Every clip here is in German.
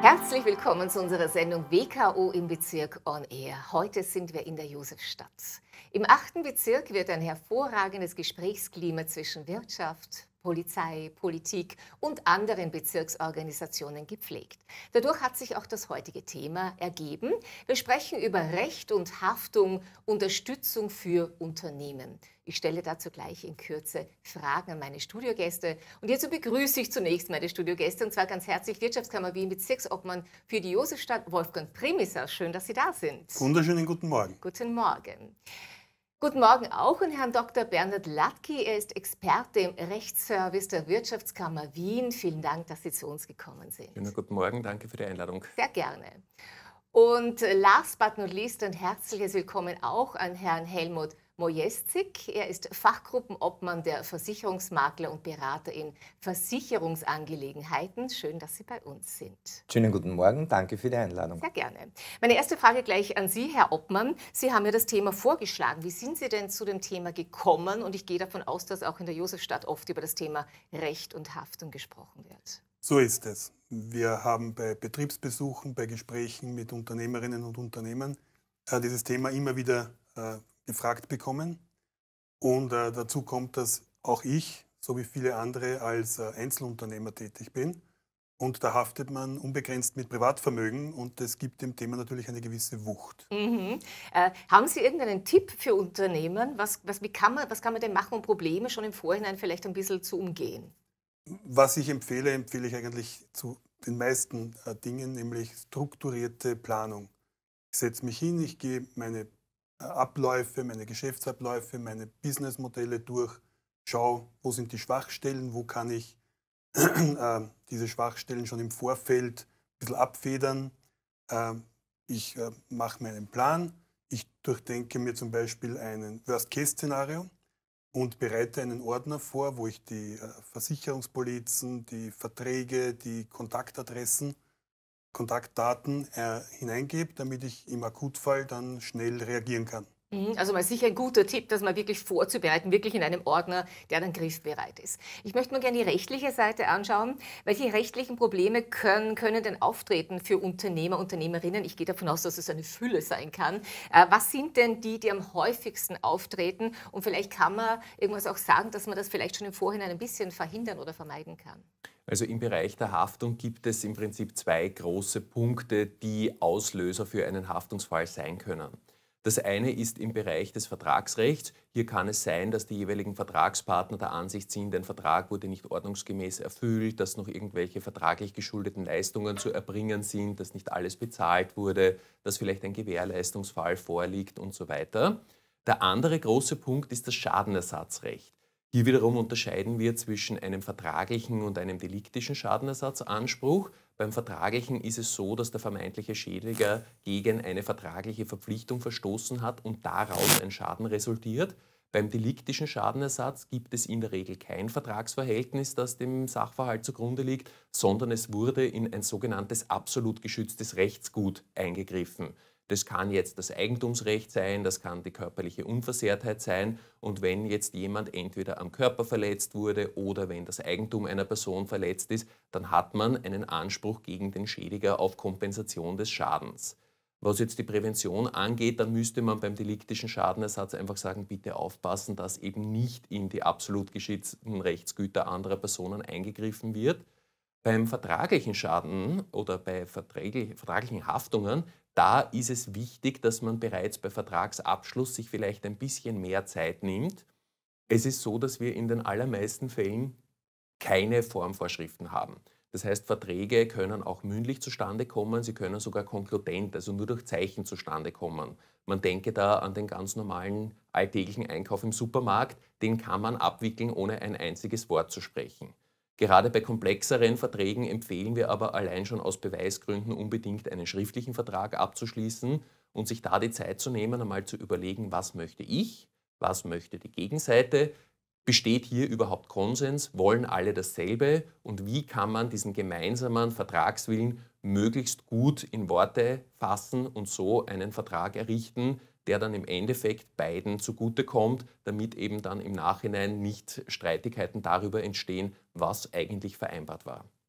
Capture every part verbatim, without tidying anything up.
Herzlich willkommen zu unserer Sendung W K O im Bezirk On Air. Heute sind wir in der Josefstadt. Im achten Bezirk wird ein hervorragendes Gesprächsklima zwischen Wirtschaft, Polizei, Politik und anderen Bezirksorganisationen gepflegt. Dadurch hat sich auch das heutige Thema ergeben. Wir sprechen über Recht und Haftung, Unterstützung für Unternehmen. Ich stelle dazu gleich in Kürze Fragen an meine Studiogäste. Und hierzu begrüße ich zunächst meine Studiogäste, und zwar ganz herzlich Wirtschaftskammer Wien Bezirksobmann für die Josefstadt, Wolfgang Primisser. Schön, dass Sie da sind. Wunderschönen guten Morgen. Guten Morgen. Guten Morgen auch an Herrn Doktor Bernhard Latky. Er ist Experte im Rechtsservice der Wirtschaftskammer Wien. Vielen Dank, dass Sie zu uns gekommen sind. Schönen guten Morgen, danke für die Einladung. Sehr gerne. Und last but not least ein herzliches Willkommen auch an Herrn Helmut Mojeszik. Er ist Fachgruppenobmann der Versicherungsmakler und Berater in Versicherungsangelegenheiten. Schön, dass Sie bei uns sind. Schönen guten Morgen, danke für die Einladung. Sehr gerne. Meine erste Frage gleich an Sie, Herr Obmann. Sie haben ja das Thema vorgeschlagen. Wie sind Sie denn zu dem Thema gekommen? Und ich gehe davon aus, dass auch in der Josefstadt oft über das Thema Recht und Haftung gesprochen wird. So ist es. Wir haben bei Betriebsbesuchen, bei Gesprächen mit Unternehmerinnen und Unternehmern äh, dieses Thema immer wieder äh, gefragt bekommen. Und äh, dazu kommt, dass auch ich, so wie viele andere, als äh, Einzelunternehmer tätig bin. Und da haftet man unbegrenzt mit Privatvermögen, und das gibt dem Thema natürlich eine gewisse Wucht. Mhm. Äh, haben Sie irgendeinen Tipp für Unternehmen? Was, was, wie kann man, was kann man denn machen, um Probleme schon im Vorhinein vielleicht ein bisschen zu umgehen? Was ich empfehle, empfehle ich eigentlich zu den meisten äh, Dingen, nämlich strukturierte Planung. Ich setze mich hin, ich gehe meine äh, Abläufe, meine Geschäftsabläufe, meine Businessmodelle durch, schaue, wo sind die Schwachstellen, wo kann ich äh, diese Schwachstellen schon im Vorfeld ein bisschen abfedern. Äh, ich äh, mache mir einen Plan, ich durchdenke mir zum Beispiel ein Worst-Case-Szenario und bereite einen Ordner vor, wo ich die äh, Versicherungspolizen, die Verträge, die Kontaktadressen, Kontaktdaten äh, hineingebe, damit ich im Akutfall dann schnell reagieren kann. Also mal sicher ein guter Tipp, das mal wirklich vorzubereiten, wirklich in einem Ordner, der dann griffbereit ist. Ich möchte mir gerne die rechtliche Seite anschauen. Welche rechtlichen Probleme können, können denn auftreten für Unternehmer, Unternehmerinnen? Ich gehe davon aus, dass es eine Fülle sein kann. Äh, was sind denn die, die am häufigsten auftreten? Und vielleicht kann man irgendwas auch sagen, dass man das vielleicht schon im Vorhinein ein bisschen verhindern oder vermeiden kann. Also im Bereich der Haftung gibt es im Prinzip zwei große Punkte, die Auslöser für einen Haftungsfall sein können. Das eine ist im Bereich des Vertragsrechts. Hier kann es sein, dass die jeweiligen Vertragspartner der Ansicht sind, ein Vertrag wurde nicht ordnungsgemäß erfüllt, dass noch irgendwelche vertraglich geschuldeten Leistungen zu erbringen sind, dass nicht alles bezahlt wurde, dass vielleicht ein Gewährleistungsfall vorliegt und so weiter. Der andere große Punkt ist das Schadenersatzrecht. Hier wiederum unterscheiden wir zwischen einem vertraglichen und einem deliktischen Schadenersatzanspruch. Beim vertraglichen ist es so, dass der vermeintliche Schädiger gegen eine vertragliche Verpflichtung verstoßen hat und daraus ein Schaden resultiert. Beim deliktischen Schadenersatz gibt es in der Regel kein Vertragsverhältnis, das dem Sachverhalt zugrunde liegt, sondern es wurde in ein sogenanntes absolut geschütztes Rechtsgut eingegriffen. Das kann jetzt das Eigentumsrecht sein, das kann die körperliche Unversehrtheit sein. Und wenn jetzt jemand entweder am Körper verletzt wurde oder wenn das Eigentum einer Person verletzt ist, dann hat man einen Anspruch gegen den Schädiger auf Kompensation des Schadens. Was jetzt die Prävention angeht, dann müsste man beim deliktischen Schadenersatz einfach sagen, bitte aufpassen, dass eben nicht in die absolut geschützten Rechtsgüter anderer Personen eingegriffen wird. Beim vertraglichen Schaden oder bei vertraglichen Haftungen, da ist es wichtig, dass man bereits bei Vertragsabschluss sich vielleicht ein bisschen mehr Zeit nimmt. Es ist so, dass wir in den allermeisten Fällen keine Formvorschriften haben. Das heißt, Verträge können auch mündlich zustande kommen, sie können sogar konkludent, also nur durch Zeichen zustande kommen. Man denke da an den ganz normalen alltäglichen Einkauf im Supermarkt, den kann man abwickeln, ohne ein einziges Wort zu sprechen. Gerade bei komplexeren Verträgen empfehlen wir aber allein schon aus Beweisgründen unbedingt einen schriftlichen Vertrag abzuschließen und sich da die Zeit zu nehmen, einmal zu überlegen, was möchte ich, was möchte die Gegenseite, besteht hier überhaupt Konsens, wollen alle dasselbe und wie kann man diesen gemeinsamen Vertragswillen möglichst gut in Worte fassen und so einen Vertrag errichten, der dann im Endeffekt beiden zugutekommt, damit eben dann im Nachhinein nicht Streitigkeiten darüber entstehen, was eigentlich vereinbart war.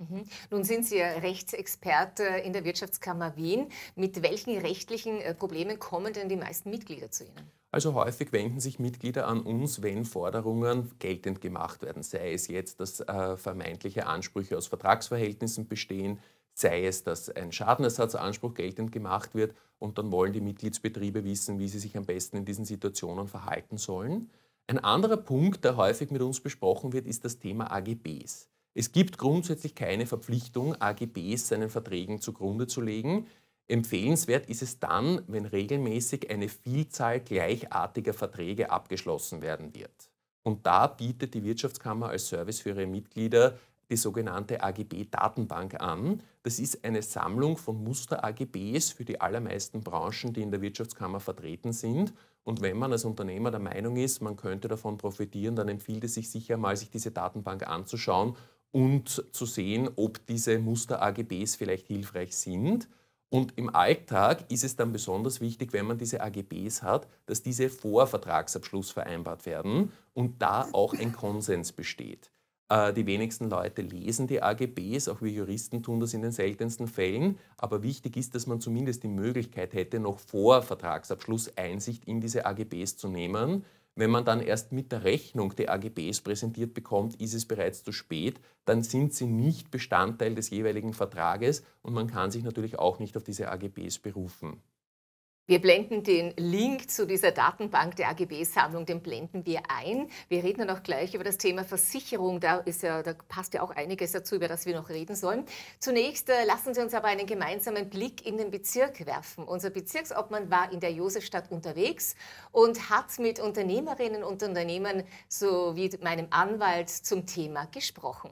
Mhm. Nun sind Sie ja Rechtsexperte in der Wirtschaftskammer Wien. Mit welchen rechtlichen Problemen kommen denn die meisten Mitglieder zu Ihnen? Also häufig wenden sich Mitglieder an uns, wenn Forderungen geltend gemacht werden. Sei es jetzt, dass äh, vermeintliche Ansprüche aus Vertragsverhältnissen bestehen, sei es, dass ein Schadenersatzanspruch geltend gemacht wird und dann wollen die Mitgliedsbetriebe wissen, wie sie sich am besten in diesen Situationen verhalten sollen. Ein anderer Punkt, der häufig mit uns besprochen wird, ist das Thema A G Bs. Es gibt grundsätzlich keine Verpflichtung, A G Bs seinen Verträgen zugrunde zu legen. Empfehlenswert ist es dann, wenn regelmäßig eine Vielzahl gleichartiger Verträge abgeschlossen werden wird. Und da bietet die Wirtschaftskammer als Service für ihre Mitglieder die sogenannte A G B-Datenbank an. Das ist eine Sammlung von Muster-A G Bs für die allermeisten Branchen, die in der Wirtschaftskammer vertreten sind. Und wenn man als Unternehmer der Meinung ist, man könnte davon profitieren, dann empfiehlt es sich sicher mal, sich diese Datenbank anzuschauen und zu sehen, ob diese Muster-A G Bs vielleicht hilfreich sind. Und im Alltag ist es dann besonders wichtig, wenn man diese A G Bs hat, dass diese vor Vertragsabschluss vereinbart werden und da auch ein Konsens besteht. Äh, die wenigsten Leute lesen die A G Bs, auch wir Juristen tun das in den seltensten Fällen. Aber wichtig ist, dass man zumindest die Möglichkeit hätte, noch vor Vertragsabschluss Einsicht in diese A G Bs zu nehmen. Wenn man dann erst mit der Rechnung die A G Bs präsentiert bekommt, ist es bereits zu spät. Dann sind sie nicht Bestandteil des jeweiligen Vertrages und man kann sich natürlich auch nicht auf diese A G Bs berufen. Wir blenden den Link zu dieser Datenbank der A G B-Sammlung, den blenden wir ein. Wir reden dann auch gleich über das Thema Versicherung. Da, ist ja, da passt ja auch einiges dazu, über das wir noch reden sollen. Zunächst äh, lassen Sie uns aber einen gemeinsamen Blick in den Bezirk werfen. Unser Bezirksobmann war in der Josefstadt unterwegs und hat mit Unternehmerinnen und Unternehmern sowie meinem Anwalt zum Thema gesprochen.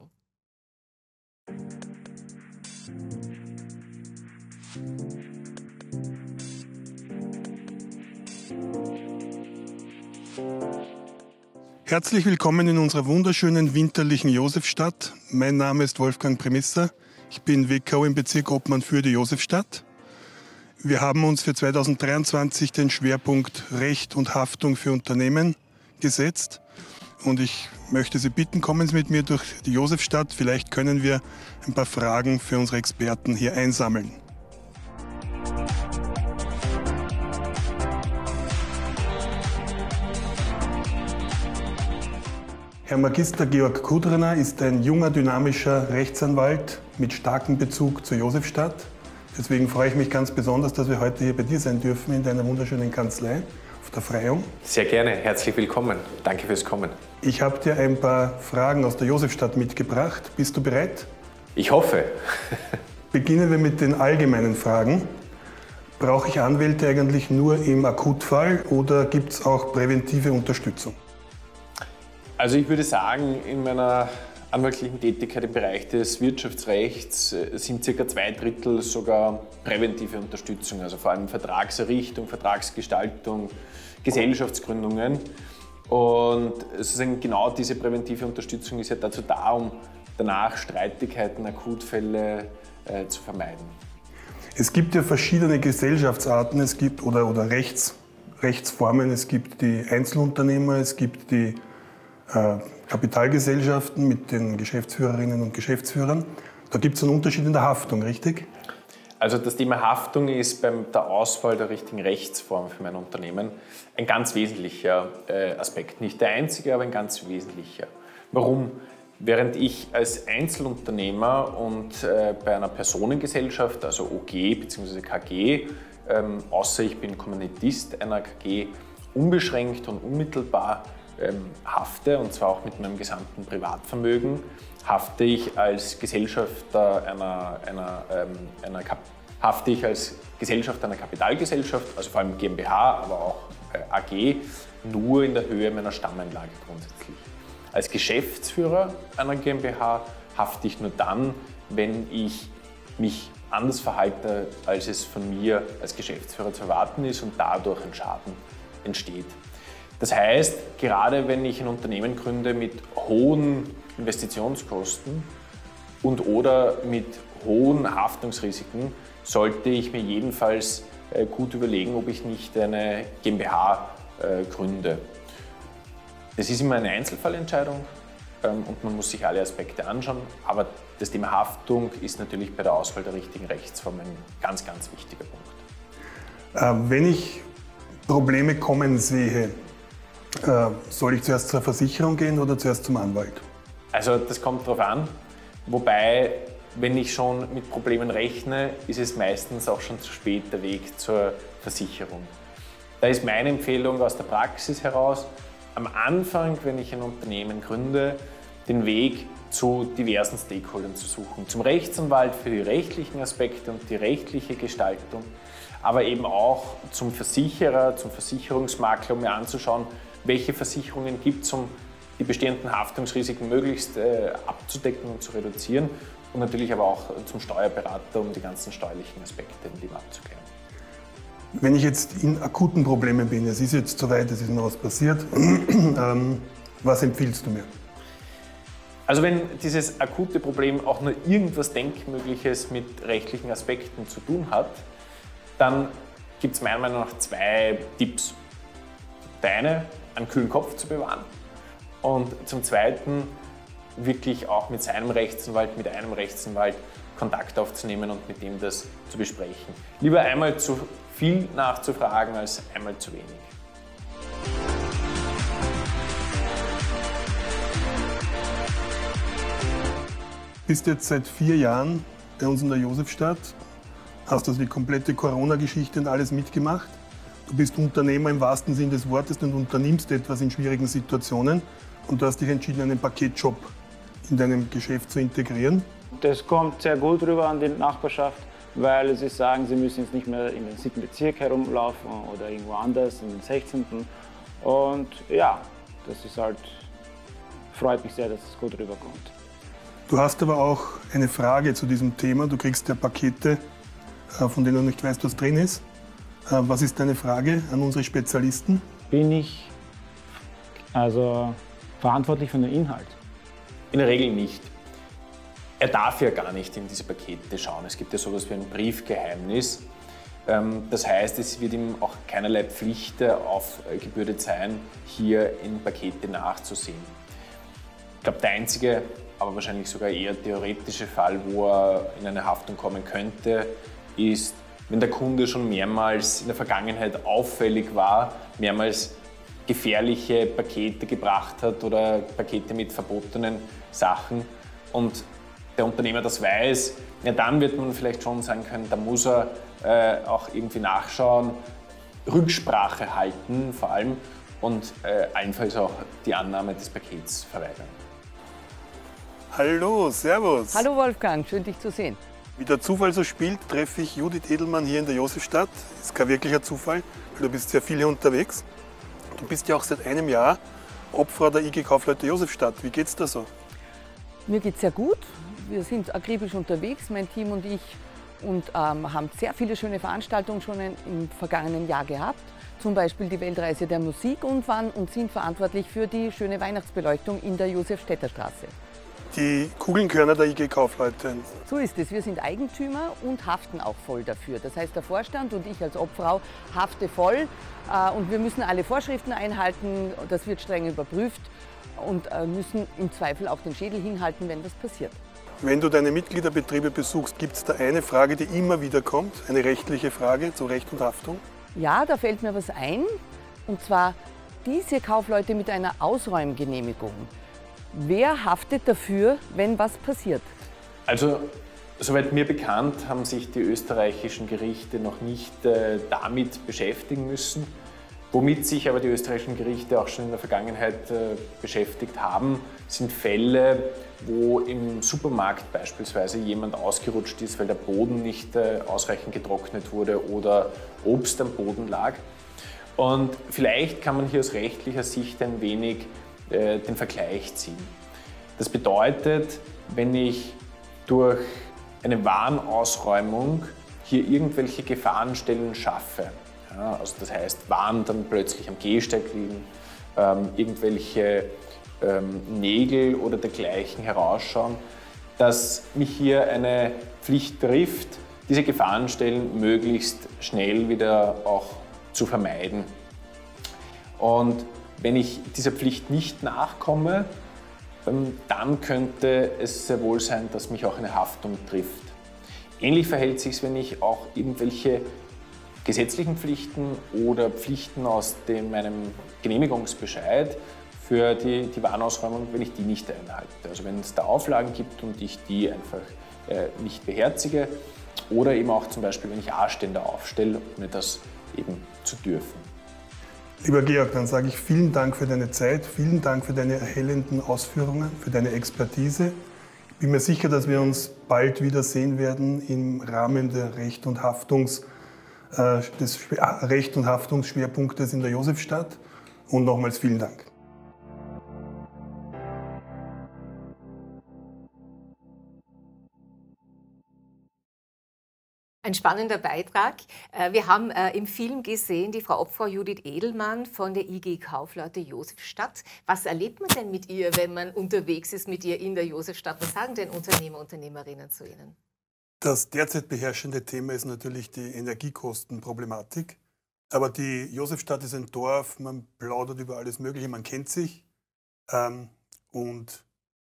Herzlich willkommen in unserer wunderschönen winterlichen Josefstadt. Mein Name ist Wolfgang Primisser. Ich bin W K O im Bezirk Obmann für die Josefstadt. Wir haben uns für zweitausenddreiundzwanzig den Schwerpunkt Recht und Haftung für Unternehmen gesetzt. Und ich möchte Sie bitten, kommen Sie mit mir durch die Josefstadt. Vielleicht können wir ein paar Fragen für unsere Experten hier einsammeln. Herr Magister Georg Kudrner ist ein junger, dynamischer Rechtsanwalt mit starkem Bezug zur Josefstadt. Deswegen freue ich mich ganz besonders, dass wir heute hier bei dir sein dürfen in deiner wunderschönen Kanzlei auf der Freyung. Sehr gerne, herzlich willkommen. Danke fürs Kommen. Ich habe dir ein paar Fragen aus der Josefstadt mitgebracht. Bist du bereit? Ich hoffe. Beginnen wir mit den allgemeinen Fragen. Brauche ich Anwälte eigentlich nur im Akutfall oder gibt es auch präventive Unterstützung? Also ich würde sagen, in meiner anwaltlichen Tätigkeit im Bereich des Wirtschaftsrechts sind circa zwei Drittel sogar präventive Unterstützung, also vor allem Vertragserrichtung, Vertragsgestaltung, Gesellschaftsgründungen. Und sozusagen genau diese präventive Unterstützung ist ja dazu da, um danach Streitigkeiten, Akutfälle äh, zu vermeiden. Es gibt ja verschiedene Gesellschaftsarten, es gibt oder, oder Rechts, Rechtsformen. Es gibt die Einzelunternehmer, es gibt die Kapitalgesellschaften mit den Geschäftsführerinnen und Geschäftsführern. Da gibt es einen Unterschied in der Haftung, richtig? Also das Thema Haftung ist bei der Auswahl der richtigen Rechtsform für mein Unternehmen ein ganz wesentlicher Aspekt. Nicht der einzige, aber ein ganz wesentlicher. Warum? Während ich als Einzelunternehmer und bei einer Personengesellschaft, also O G bzw. K G, außer ich bin Kommanditant einer K G, unbeschränkt und unmittelbar hafte, und zwar auch mit meinem gesamten Privatvermögen, hafte ich als Gesellschafter einer, einer, ähm, einer hafte ich als Gesellschafter einer Kapitalgesellschaft, also vor allem GmbH, aber auch äh, A G, nur in der Höhe meiner Stammeinlage grundsätzlich. Als Geschäftsführer einer GmbH hafte ich nur dann, wenn ich mich anders verhalte, als es von mir als Geschäftsführer zu erwarten ist und dadurch ein Schaden entsteht. Das heißt, gerade wenn ich ein Unternehmen gründe mit hohen Investitionskosten und oder mit hohen Haftungsrisiken, sollte ich mir jedenfalls gut überlegen, ob ich nicht eine GmbH gründe. Das ist immer eine Einzelfallentscheidung ähm, und man muss sich alle Aspekte anschauen. Aber das Thema Haftung ist natürlich bei der Auswahl der richtigen Rechtsform ein ganz, ganz wichtiger Punkt. Äh, wenn ich Probleme kommen sehe, äh, soll ich zuerst zur Versicherung gehen oder zuerst zum Anwalt? Also das kommt darauf an, wobei, wenn ich schon mit Problemen rechne, ist es meistens auch schon zu spät der Weg zur Versicherung. Da ist meine Empfehlung aus der Praxis heraus, am Anfang, wenn ich ein Unternehmen gründe, den Weg zu diversen Stakeholdern zu suchen. Zum Rechtsanwalt für die rechtlichen Aspekte und die rechtliche Gestaltung, aber eben auch zum Versicherer, zum Versicherungsmakler, um mir anzuschauen, welche Versicherungen gibt es, um die bestehenden Haftungsrisiken möglichst äh, abzudecken und zu reduzieren. Und natürlich aber auch zum Steuerberater, um die ganzen steuerlichen Aspekte in dem abzuklären. Wenn ich jetzt in akuten Problemen bin, es ist jetzt soweit, es ist noch was passiert, ähm, was empfiehlst du mir? Also wenn dieses akute Problem auch nur irgendwas Denkmögliches mit rechtlichen Aspekten zu tun hat, dann gibt es meiner Meinung nach zwei Tipps. Der eine, einen kühlen Kopf zu bewahren und zum zweiten, wirklich auch mit seinem Rechtsanwalt, mit einem Rechtsanwalt Kontakt aufzunehmen und mit dem das zu besprechen. Lieber einmal zu viel nachzufragen als einmal zu wenig. Du bist jetzt seit vier Jahren bei uns in der Josefstadt, hast also die komplette Corona-Geschichte und alles mitgemacht. Du bist Unternehmer im wahrsten Sinn des Wortes und unternimmst etwas in schwierigen Situationen und du hast dich entschieden, einen Paketjob in deinem Geschäft zu integrieren. Das kommt sehr gut rüber an die Nachbarschaft, weil sie sagen, sie müssen jetzt nicht mehr in den siebten Bezirk herumlaufen oder irgendwo anders, in den sechzehnten Und ja, das ist halt, freut mich sehr, dass es gut rüberkommt. Du hast aber auch eine Frage zu diesem Thema. Du kriegst ja Pakete, von denen du nicht weißt, was drin ist. Was ist deine Frage an unsere Spezialisten? Bin ich also verantwortlich für den Inhalt? In der Regel nicht. Er darf ja gar nicht in diese Pakete schauen. Es gibt ja sowas wie ein Briefgeheimnis. Das heißt, es wird ihm auch keinerlei Pflicht aufgebürdet sein, hier in Pakete nachzusehen. Ich glaube, der einzige, aber wahrscheinlich sogar eher theoretische Fall, wo er in eine Haftung kommen könnte, ist, wenn der Kunde schon mehrmals in der Vergangenheit auffällig war, mehrmals gefährliche Pakete gebracht hat oder Pakete mit verbotenen Sachen und der Unternehmer das weiß, ja, dann wird man vielleicht schon sagen können, da muss er äh, auch irgendwie nachschauen, Rücksprache halten vor allem und äh, allenfalls auch die Annahme des Pakets verweigern. Hallo, servus. Hallo Wolfgang, schön dich zu sehen. Wie der Zufall so spielt, treffe ich Judith Edelmann hier in der Josefstadt. Das ist kein wirklicher Zufall, weil du bist sehr viel hier unterwegs. Du bist ja auch seit einem Jahr Obfrau der I G Kaufleute Josefstadt. Wie geht's da so? Mir geht's sehr gut. Wir sind akribisch unterwegs, mein Team und ich, und ähm, haben sehr viele schöne Veranstaltungen schon im vergangenen Jahr gehabt. Zum Beispiel die Weltreise der Musik und waren und sind verantwortlich für die schöne Weihnachtsbeleuchtung in der Josef-Städter Straße. Die Kugelnkörner der I G Kaufleute. So ist es. Wir sind Eigentümer und haften auch voll dafür. Das heißt, der Vorstand und ich als Obfrau hafte voll äh, und wir müssen alle Vorschriften einhalten. Das wird streng überprüft und äh, müssen im Zweifel auch den Schädel hinhalten, wenn das passiert. Wenn du deine Mitgliederbetriebe besuchst, gibt es da eine Frage, die immer wieder kommt, eine rechtliche Frage zu Recht und Haftung? Ja, da fällt mir was ein. Und zwar diese Kaufleute mit einer Ausräumgenehmigung. Wer haftet dafür, wenn was passiert? Also, soweit mir bekannt, haben sich die österreichischen Gerichte noch nicht äh, damit beschäftigen müssen. Womit sich aber die österreichischen Gerichte auch schon in der Vergangenheit äh, beschäftigt haben, sind Fälle, wo im Supermarkt beispielsweise jemand ausgerutscht ist, weil der Boden nicht äh, ausreichend getrocknet wurde oder Obst am Boden lag. Und vielleicht kann man hier aus rechtlicher Sicht ein wenig äh, den Vergleich ziehen. Das bedeutet, wenn ich durch eine Warenausräumung hier irgendwelche Gefahrenstellen schaffe, ja, also das heißt, Waren dann plötzlich am Gehsteig liegen, ähm, irgendwelche ähm, Nägel oder dergleichen herausschauen, dass mich hier eine Pflicht trifft, diese Gefahrenstellen möglichst schnell wieder auch zu vermeiden. Und wenn ich dieser Pflicht nicht nachkomme, dann könnte es sehr wohl sein, dass mich auch eine Haftung trifft. Ähnlich verhält es sich, wenn ich auch irgendwelche gesetzlichen Pflichten oder Pflichten aus dem, meinem Genehmigungsbescheid für die, die Warenausräumung, wenn ich die nicht einhalte. Also wenn es da Auflagen gibt und ich die einfach äh, nicht beherzige, oder eben auch zum Beispiel, wenn ich A-Stände aufstelle, ohne das eben zu dürfen. Lieber Georg, dann sage ich vielen Dank für deine Zeit, vielen Dank für deine erhellenden Ausführungen, für deine Expertise. Ich bin mir sicher, dass wir uns bald wieder sehen werden im Rahmen der Recht- und Haftungs, äh, des Recht- und Haftungsschwerpunktes in der Josefstadt. Und nochmals vielen Dank. Ein spannender Beitrag. Wir haben im Film gesehen, die Frau Obfrau Judith Edelmann von der I G Kaufleute Josefstadt. Was erlebt man denn mit ihr, wenn man unterwegs ist mit ihr in der Josefstadt? Was sagen denn Unternehmer, Unternehmerinnen zu Ihnen? Das derzeit beherrschende Thema ist natürlich die Energiekostenproblematik. Aber die Josefstadt ist ein Dorf, man plaudert über alles Mögliche, man kennt sich. Und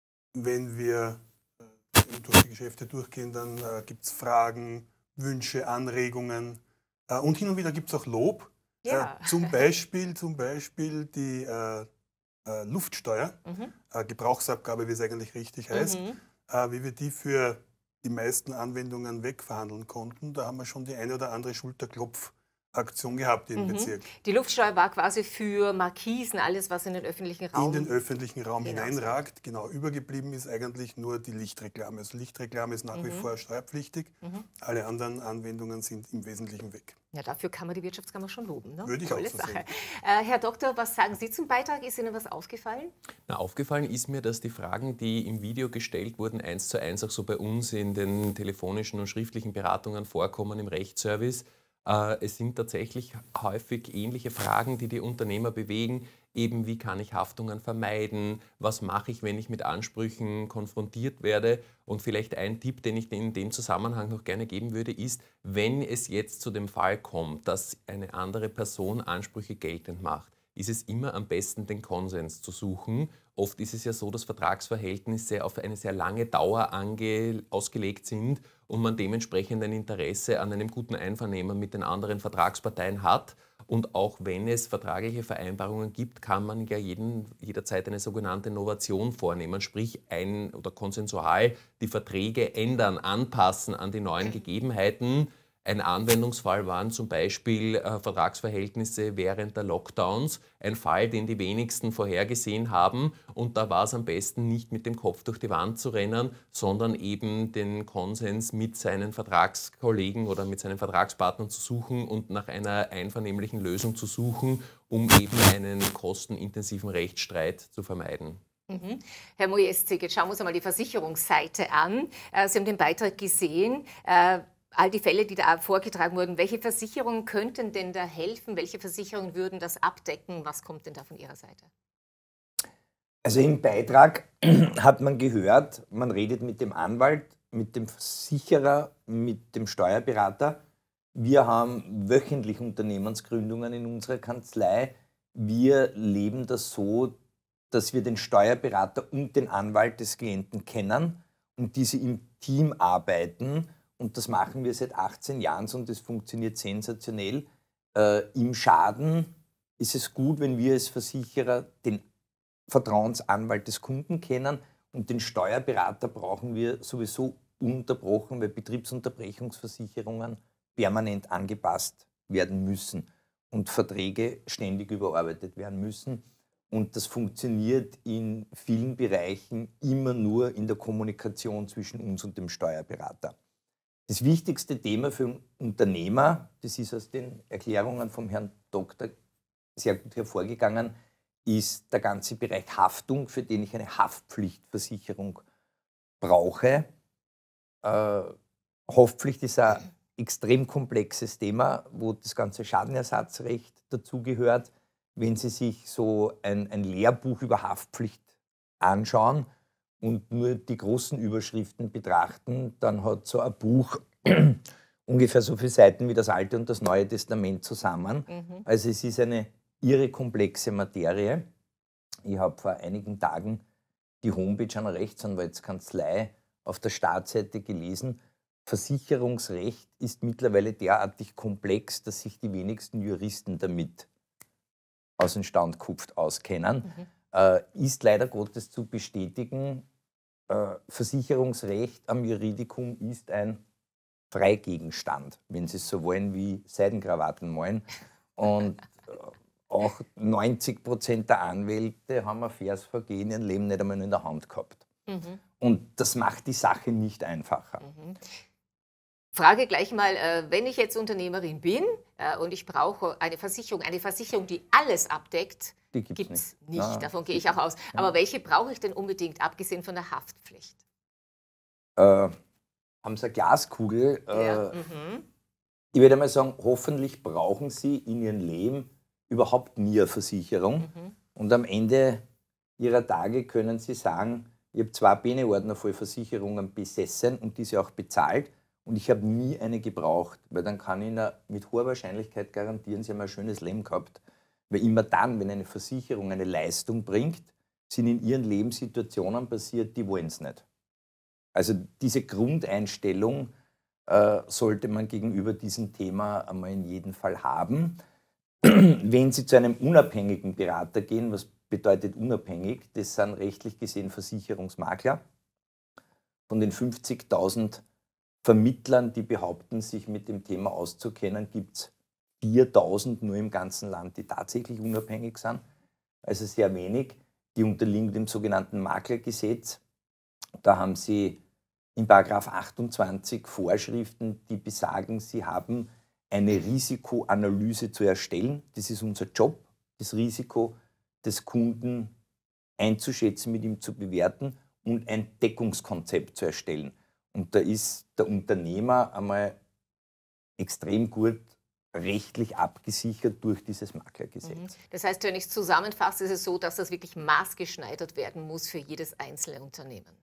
wenn wir durch die Geschäfte durchgehen, dann gibt es Fragen, Wünsche, Anregungen äh, und hin und wieder gibt es auch Lob. Ja. Äh, zum, Beispiel, zum Beispiel die äh, äh, Luftsteuer, Mhm. äh, Gebrauchsabgabe, wie es eigentlich richtig heißt, Mhm. äh, wie wir die für die meisten Anwendungen wegverhandeln konnten. Da haben wir schon die eine oder andere Schulterklopfaktion gehabt im Mhm. Bezirk. Die Luftsteuer war quasi für Markisen, alles was in den öffentlichen Raum... In den öffentlichen Raum hinaus. hineinragt. Genau, übergeblieben ist eigentlich nur die Lichtreklame. Also Lichtreklame ist nach Mhm. wie vor steuerpflichtig. Mhm. Alle anderen Anwendungen sind im Wesentlichen weg. Ja, dafür kann man die Wirtschaftskammer schon loben. Ne? Würde ich Tolle auch so Sache. sehen. Äh, Herr Doktor, was sagen Sie zum Beitrag? Ist Ihnen was aufgefallen? Na, aufgefallen ist mir, dass die Fragen, die im Video gestellt wurden, eins zu eins auch so bei uns in den telefonischen und schriftlichen Beratungen vorkommen im Rechtsservice. Äh, es sind tatsächlich häufig ähnliche Fragen, die die Unternehmer bewegen. Eben, wie kann ich Haftungen vermeiden? Was mache ich, wenn ich mit Ansprüchen konfrontiert werde? Und vielleicht ein Tipp, den ich in dem Zusammenhang noch gerne geben würde, ist, wenn es jetzt zu dem Fall kommt, dass eine andere Person Ansprüche geltend macht, ist es immer am besten, den Konsens zu suchen. Oft ist es ja so, dass Vertragsverhältnisse auf eine sehr lange Dauer ange ausgelegt sind und man dementsprechend ein Interesse an einem guten Einvernehmen mit den anderen Vertragsparteien hat. Und auch wenn es vertragliche Vereinbarungen gibt, kann man ja jeden, jederzeit eine sogenannte Novation vornehmen, sprich ein oder konsensual die Verträge ändern, anpassen an die neuen Gegebenheiten. Ein Anwendungsfall waren zum Beispiel äh, Vertragsverhältnisse während der Lockdowns, ein Fall, den die wenigsten vorhergesehen haben. Und da war es am besten, nicht mit dem Kopf durch die Wand zu rennen, sondern eben den Konsens mit seinen Vertragskollegen oder mit seinen Vertragspartnern zu suchen und nach einer einvernehmlichen Lösung zu suchen, um eben einen kostenintensiven Rechtsstreit zu vermeiden. Mhm. Herr Mojestik, jetzt schauen wir uns einmal die Versicherungsseite an. Äh, Sie haben den Beitrag gesehen. Äh, All die Fälle, die da vorgetragen wurden, welche Versicherungen könnten denn da helfen? Welche Versicherungen würden das abdecken? Was kommt denn da von Ihrer Seite? Also im Beitrag hat man gehört, man redet mit dem Anwalt, mit dem Versicherer, mit dem Steuerberater. Wir haben wöchentlich Unternehmensgründungen in unserer Kanzlei. Wir leben das so, dass wir den Steuerberater und den Anwalt des Klienten kennen und diese im Team arbeiten. Und das machen wir seit achtzehn Jahren und das funktioniert sensationell. Äh, Im Schaden ist es gut, wenn wir als Versicherer den Vertrauensanwalt des Kunden kennen und den Steuerberater brauchen wir sowieso ununterbrochen, weil Betriebsunterbrechungsversicherungen permanent angepasst werden müssen und Verträge ständig überarbeitet werden müssen. Und das funktioniert in vielen Bereichen immer nur in der Kommunikation zwischen uns und dem Steuerberater. Das wichtigste Thema für einen Unternehmer, das ist aus den Erklärungen vom Herrn Doktor sehr gut hervorgegangen, ist der ganze Bereich Haftung, für den ich eine Haftpflichtversicherung brauche. Äh, Haftpflicht ist ein extrem komplexes Thema, wo das ganze Schadenersatzrecht dazugehört. Wenn Sie sich so ein, ein Lehrbuch über Haftpflicht anschauen, und nur die großen Überschriften betrachten, dann hat so ein Buch ungefähr so viele Seiten wie das Alte und das Neue Testament zusammen. Mhm. Also es ist eine irre komplexe Materie. Ich habe vor einigen Tagen die Homepage einer Rechtsanwaltskanzlei auf der Startseite gelesen, Versicherungsrecht ist mittlerweile derartig komplex, dass sich die wenigsten Juristen damit aus dem Stand gekupft auskennen. Mhm. Äh, ist leider Gottes zu bestätigen, äh, Versicherungsrecht am Juridikum ist ein Freigegenstand, wenn Sie es so wollen, wie Seidenkrawatten malen. Und äh, auch neunzig Prozent der Anwälte haben ein Versvergehen in ihrem Leben nicht einmal in der Hand gehabt. Mhm. Und das macht die Sache nicht einfacher. Mhm. Frage gleich mal, äh, wenn ich jetzt Unternehmerin bin äh, und ich brauche eine Versicherung, eine Versicherung, die alles abdeckt, die gibt es nicht. nicht. nicht. Davon gehe ich auch aus. Ja. Aber welche brauche ich denn unbedingt, abgesehen von der Haftpflicht? Äh, haben Sie eine Glaskugel? Ja. Äh, mhm. Ich würde mal sagen, hoffentlich brauchen Sie in Ihrem Leben überhaupt nie eine Versicherung. Mhm. Und am Ende Ihrer Tage können Sie sagen, ich habe zwei Bene-Ordner voll Versicherungen besessen und diese auch bezahlt. Und ich habe nie eine gebraucht, weil dann kann ich Ihnen mit hoher Wahrscheinlichkeit garantieren, Sie haben ein schönes Leben gehabt. Weil immer dann, wenn eine Versicherung eine Leistung bringt, sind in Ihren Leben Situationen passiert, die wollen es nicht. Also diese Grundeinstellung äh, sollte man gegenüber diesem Thema einmal in jedem Fall haben. Wenn Sie zu einem unabhängigen Berater gehen, was bedeutet unabhängig? Das sind rechtlich gesehen Versicherungsmakler. Von den fünfzigtausend Vermittlern, die behaupten, sich mit dem Thema auszukennen, gibt es viertausend nur im ganzen Land, die tatsächlich unabhängig sind. Also sehr wenig. Die unterliegen dem sogenannten Maklergesetz. Da haben sie in Paragraph achtundzwanzig Vorschriften, die besagen, sie haben eine Risikoanalyse zu erstellen. Das ist unser Job, das Risiko des Kunden einzuschätzen, mit ihm zu bewerten und ein Deckungskonzept zu erstellen. Und da ist der Unternehmer einmal extrem gut rechtlich abgesichert durch dieses Maklergesetz. Das heißt, wenn ich es zusammenfasse, ist es so, dass das wirklich maßgeschneidert werden muss für jedes einzelne Unternehmen.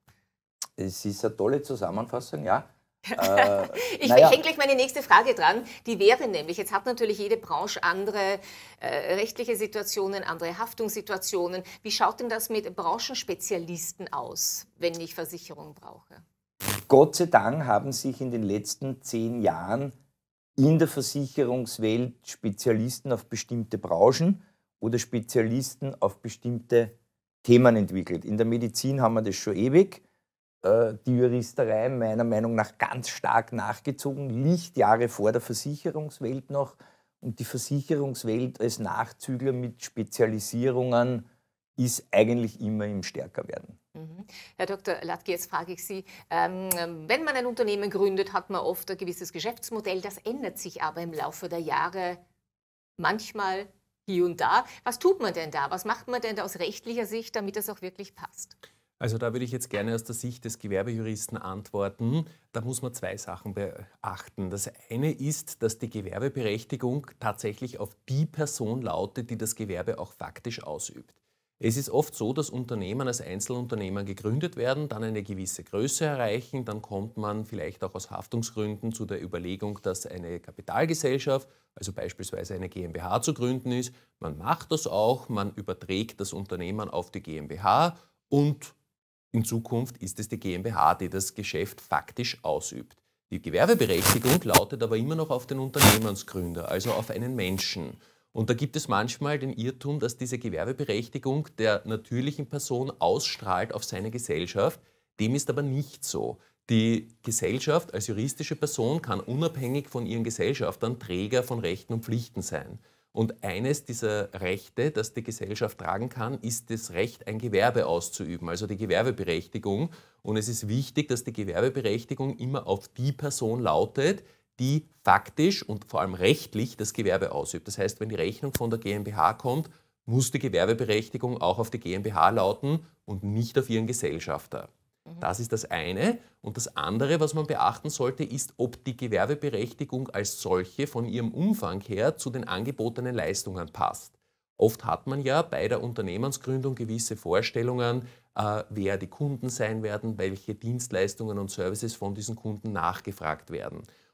Es ist eine tolle Zusammenfassung, ja. Äh, ich naja. hänge gleich meine nächste Frage dran. Die wäre nämlich, jetzt hat natürlich jede Branche andere äh, rechtliche Situationen, andere Haftungssituationen. Wie schaut denn das mit Branchenspezialisten aus, wenn ich Versicherung brauche? Gott sei Dank haben sich in den letzten zehn Jahren in der Versicherungswelt Spezialisten auf bestimmte Branchen oder Spezialisten auf bestimmte Themen entwickelt. In der Medizin haben wir das schon ewig. Die Juristerei meiner Meinung nach ganz stark nachgezogen, Lichtjahre vor der Versicherungswelt noch. Und die Versicherungswelt als Nachzügler mit Spezialisierungen ist eigentlich immer im Stärkerwerden. Mhm. Herr Doktor Latke, jetzt frage ich Sie, ähm, wenn man ein Unternehmen gründet, hat man oft ein gewisses Geschäftsmodell, das ändert sich aber im Laufe der Jahre manchmal hier und da. Was tut man denn da? Was macht man denn da aus rechtlicher Sicht, damit das auch wirklich passt? Also da würde ich jetzt gerne aus der Sicht des Gewerbejuristen antworten. Da muss man zwei Sachen beachten. Das eine ist, dass die Gewerbeberechtigung tatsächlich auf die Person lautet, die das Gewerbe auch faktisch ausübt. Es ist oft so, dass Unternehmen als Einzelunternehmer gegründet werden, dann eine gewisse Größe erreichen, dann kommt man vielleicht auch aus Haftungsgründen zu der Überlegung, dass eine Kapitalgesellschaft, also beispielsweise eine GmbH zu gründen ist. Man macht das auch, man überträgt das Unternehmen auf die GmbH und in Zukunft ist es die GmbH, die das Geschäft faktisch ausübt. Die Gewerbeberechtigung lautet aber immer noch auf den Unternehmensgründer, also auf einen Menschen. Und da gibt es manchmal den Irrtum, dass diese Gewerbeberechtigung der natürlichen Person ausstrahlt auf seine Gesellschaft. Dem ist aber nicht so. Die Gesellschaft als juristische Person kann unabhängig von ihren Gesellschaftern Träger von Rechten und Pflichten sein. Und eines dieser Rechte, das die Gesellschaft tragen kann, ist das Recht, ein Gewerbe auszuüben, also die Gewerbeberechtigung. Und es ist wichtig, dass die Gewerbeberechtigung immer auf die Person lautet, die faktisch und vor allem rechtlich das Gewerbe ausübt. Das heißt, wenn die Rechnung von der GmbH kommt, muss die Gewerbeberechtigung auch auf die GmbH lauten und nicht auf ihren Gesellschafter. Das ist das eine. Und das andere, was man beachten sollte, ist, ob die Gewerbeberechtigung als solche von ihrem Umfang her zu den angebotenen Leistungen passt. Oft hat man ja bei der Unternehmensgründung gewisse Vorstellungen, äh, wer die Kunden sein werden, welche Dienstleistungen und Services von diesen Kunden nachgefragt werden.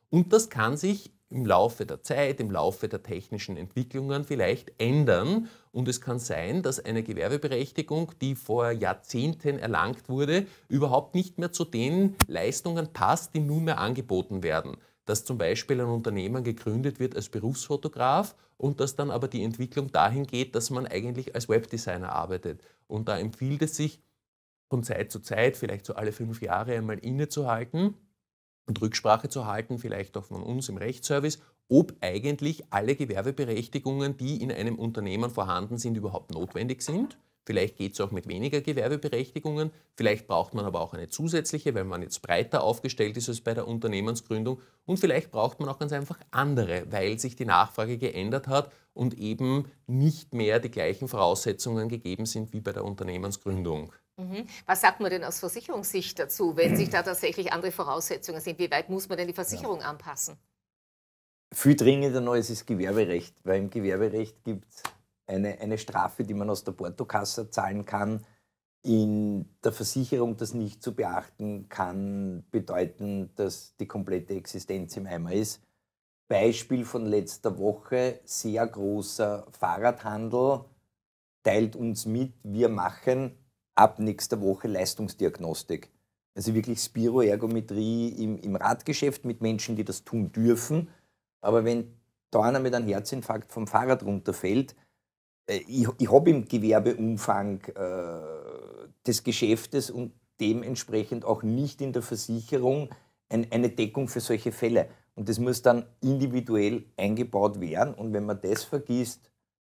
Und das kann sich im Laufe der Zeit, im Laufe der technischen Entwicklungen vielleicht ändern. Und es kann sein, dass eine Gewerbeberechtigung, die vor Jahrzehnten erlangt wurde, überhaupt nicht mehr zu den Leistungen passt, die nunmehr angeboten werden. Dass zum Beispiel ein Unternehmen gegründet wird als Berufsfotograf und dass dann aber die Entwicklung dahin geht, dass man eigentlich als Webdesigner arbeitet. Und da empfiehlt es sich, von Zeit zu Zeit, vielleicht so alle fünf Jahre einmal innezuhalten und Rücksprache zu halten, vielleicht auch von uns im Rechtsservice, ob eigentlich alle Gewerbeberechtigungen, die in einem Unternehmen vorhanden sind, überhaupt notwendig sind. Vielleicht geht es auch mit weniger Gewerbeberechtigungen, vielleicht braucht man aber auch eine zusätzliche, weil man jetzt breiter aufgestellt ist als bei der Unternehmensgründung und vielleicht braucht man auch ganz einfach andere, weil sich die Nachfrage geändert hat und eben nicht mehr die gleichen Voraussetzungen gegeben sind wie bei der Unternehmensgründung. Mhm. Was sagt man denn aus Versicherungssicht dazu, wenn sich da tatsächlich andere Voraussetzungen sind? Wie weit muss man denn die Versicherung ja. anpassen? Viel dringender noch ist das Gewerberecht, weil im Gewerberecht gibt es eine, eine Strafe, die man aus der Portokasse zahlen kann. In der Versicherung das nicht zu beachten, kann bedeuten, dass die komplette Existenz im Eimer ist. Beispiel von letzter Woche, sehr großer Fahrradhandel teilt uns mit, wir machen ab nächster Woche Leistungsdiagnostik. Also wirklich Spiroergometrie im, im Radgeschäft mit Menschen, die das tun dürfen. Aber wenn da einer mit einem Herzinfarkt vom Fahrrad runterfällt, äh, ich, ich habe im Gewerbeumfang äh, des Geschäftes und dementsprechend auch nicht in der Versicherung ein, eine Deckung für solche Fälle. Und das muss dann individuell eingebaut werden. Und wenn man das vergisst,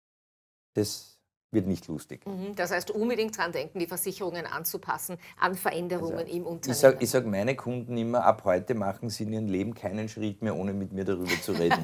das wird nicht lustig. Das heißt, unbedingt daran denken, die Versicherungen anzupassen an Veränderungen also, im Unternehmen. Ich sage sag meine Kunden immer, ab heute machen sie in ihrem Leben keinen Schritt mehr, ohne mit mir darüber zu reden.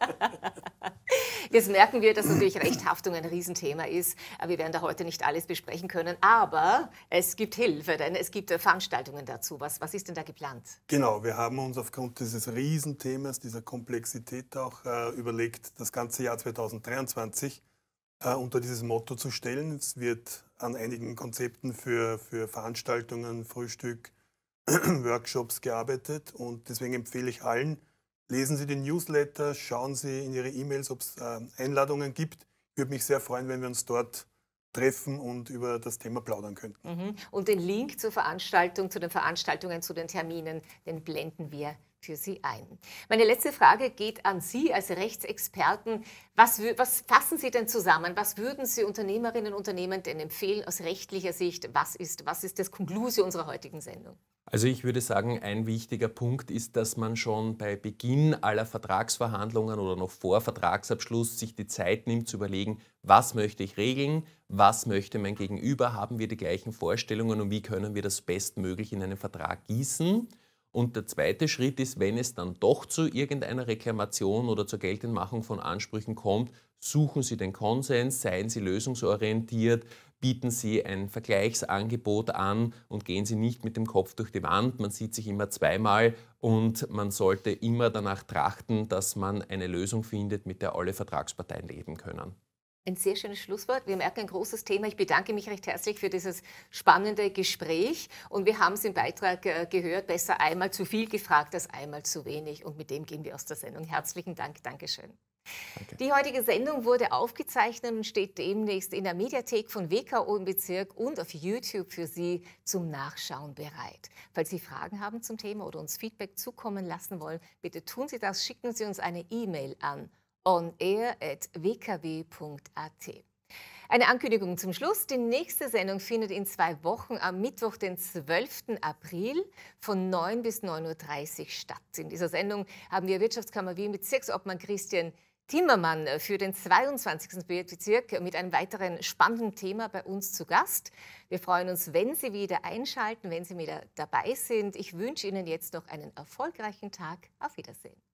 Jetzt merken wir, dass natürlich Rechtshaftung ein Riesenthema ist. Wir werden da heute nicht alles besprechen können, aber es gibt Hilfe, denn es gibt Veranstaltungen dazu. Was, was ist denn da geplant? Genau, wir haben uns aufgrund dieses Riesenthemas, dieser Komplexität auch äh, überlegt, das ganze Jahr zweitausenddreiundzwanzig äh, unter dieses Motto zu stellen. Es wird an einigen Konzepten für, für Veranstaltungen, Frühstück, Workshops gearbeitet und deswegen empfehle ich allen, lesen Sie den Newsletter, schauen Sie in Ihre E-Mails, ob es äh, Einladungen gibt. Ich würde mich sehr freuen, wenn wir uns dort treffen und über das Thema plaudern könnten. Mhm. Und den Link zur Veranstaltung, zu den Veranstaltungen, zu den Terminen, den blenden wir für Sie ein. Meine letzte Frage geht an Sie als Rechtsexperten. Was, was fassen Sie denn zusammen? Was würden Sie Unternehmerinnen und Unternehmen denn empfehlen aus rechtlicher Sicht? Was ist, was ist das Konklusio unserer heutigen Sendung? Also ich würde sagen, ein wichtiger Punkt ist, dass man schon bei Beginn aller Vertragsverhandlungen oder noch vor Vertragsabschluss sich die Zeit nimmt zu überlegen, was möchte ich regeln, was möchte mein Gegenüber, haben wir die gleichen Vorstellungen und wie können wir das bestmöglich in einen Vertrag gießen. Und der zweite Schritt ist, wenn es dann doch zu irgendeiner Reklamation oder zur Geltendmachung von Ansprüchen kommt, suchen Sie den Konsens, seien Sie lösungsorientiert, bieten Sie ein Vergleichsangebot an und gehen Sie nicht mit dem Kopf durch die Wand. Man sieht sich immer zweimal und man sollte immer danach trachten, dass man eine Lösung findet, mit der alle Vertragsparteien leben können. Ein sehr schönes Schlusswort. Wir merken ein großes Thema. Ich bedanke mich recht herzlich für dieses spannende Gespräch. Und wir haben es im Beitrag äh, gehört, besser einmal zu viel gefragt als einmal zu wenig. Und mit dem gehen wir aus der Sendung. Herzlichen Dank. Dankeschön. Danke. Die heutige Sendung wurde aufgezeichnet und steht demnächst in der Mediathek von W K O im Bezirk und auf YouTube für Sie zum Nachschauen bereit. Falls Sie Fragen haben zum Thema oder uns Feedback zukommen lassen wollen, bitte tun Sie das. Schicken Sie uns eine E-Mail an on air at w k w punkt a t. Eine Ankündigung zum Schluss. Die nächste Sendung findet in zwei Wochen am Mittwoch, den zwölften April von neun bis neun Uhr dreißig statt. In dieser Sendung haben wir Wirtschaftskammer Wien Bezirksobmann Christian Timmermann für den zweiundzwanzigsten Bezirk mit einem weiteren spannenden Thema bei uns zu Gast. Wir freuen uns, wenn Sie wieder einschalten, wenn Sie wieder dabei sind. Ich wünsche Ihnen jetzt noch einen erfolgreichen Tag. Auf Wiedersehen.